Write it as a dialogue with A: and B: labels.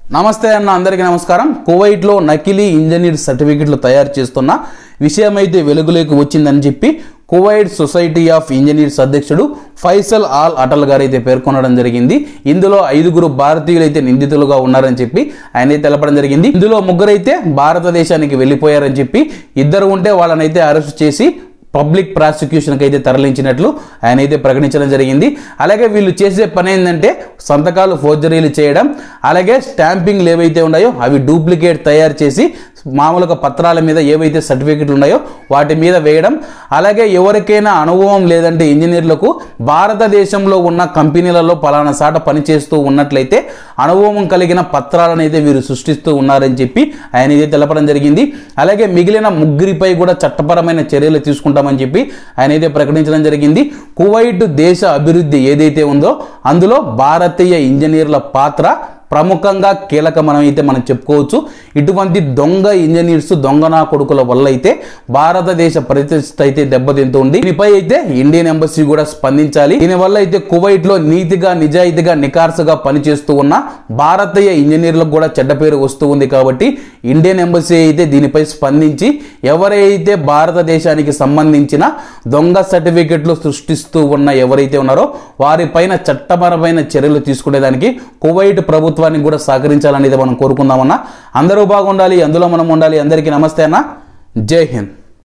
A: నమస్తే అన్న అందరికీ నమస్కారం. కువైట్లో నకిలీ ఇంజనీర్ సర్టిఫికెట్లు తయారు చేస్తున్న విషయమైతే వెలుగులోకి వచ్చిందని చెప్పి కువైట్ సొసైటీ ఆఫ్ ఇంజనీర్స్ అధ్యక్షుడు ఫైసల్ ఆల్ అటల్ గారు అయితే పేర్కొనడం జరిగింది. ఇందులో 5 భారతీయులు అయితే నిందితులుగా ఉన్నారని చెప్పి ఆయన తెలపడం జరిగింది. ఇందులో 3 అయితే భారతదేశానికి వెళ్ళిపోయారని చెప్పి 2 ఉంటే వాళ్ళనైతే అరెస్ట్ చేసి పబ్లిక్ ప్రాసిక్యూషన్కి అయితే తరలించినట్లు ఆయన అయితే ప్రకటించడం జరిగింది. అలాగే వీళ్ళు చేసే పని ఏంటంటే సంతకాలు ఫోర్జరీలు చేయడం, అలాగే స్టాంపింగ్లు ఏవైతే ఉన్నాయో అవి డూప్లికేట్ తయారు చేసి మామూలుగా పత్రాల మీద ఏవైతే సర్టిఫికెట్లు ఉన్నాయో వాటి మీద వేయడం, అలాగే ఎవరికైనా అనుభవం లేదంటే ఇంజనీర్లకు భారతదేశంలో ఉన్న కంపెనీలలో పలానా సాట పనిచేస్తూ ఉన్నట్లయితే అనుభవం కలిగిన పత్రాలను అయితే వీరు సృష్టిస్తూ ఉన్నారని చెప్పి ఆయన అయితే తెలపడం జరిగింది. అలాగే మిగిలిన 3 కూడా చట్టపరమైన చర్యలు తీసుకుంటామని చెప్పి ఆయన అయితే ప్రకటించడం జరిగింది. కువైట్ దేశ అభివృద్ధి ఏదైతే ఉందో అందులో భారతీయ ఇంజనీర్ల పాత్ర ప్రముఖంగా కీలకమైతే మనం చెప్పుకోవచ్చు. ఇటువంటి దొంగ ఇంజనీర్స్ దొంగనా కొడుకుల వల్ల అయితే భారతదేశ ప్రతిష్ట అయితే దెబ్బతింటుంది. దీనిపై అయితే ఇండియన్ ఎంబసీ కూడా స్పందించాలి. దీనివల్ల అయితే కువైట్ లో నీతిగా నిజాయితీగా నికార్సుగా పనిచేస్తూ ఉన్న భారతీయ ఇంజనీర్లకు కూడా చెడ్డ పేరు వస్తూ ఉంది. కాబట్టి ఇండియన్ ఎంబసీ అయితే దీనిపై స్పందించి ఎవరైతే భారతదేశానికి సంబంధించిన దొంగ సర్టిఫికెట్లు సృష్టిస్తూ ఉన్న ఎవరైతే ఉన్నారో వారిపైన చట్టపరమైన చర్యలు తీసుకునేదానికి కువైట్ ప్రభుత్వానికి కూడా సహకరించాలనేది మనం కోరుకుందామన్నా. అందరూ బాగుండాలి, అందులో మనం ఉండాలి. అందరికీ నమస్తే అన్న, జై హింద్.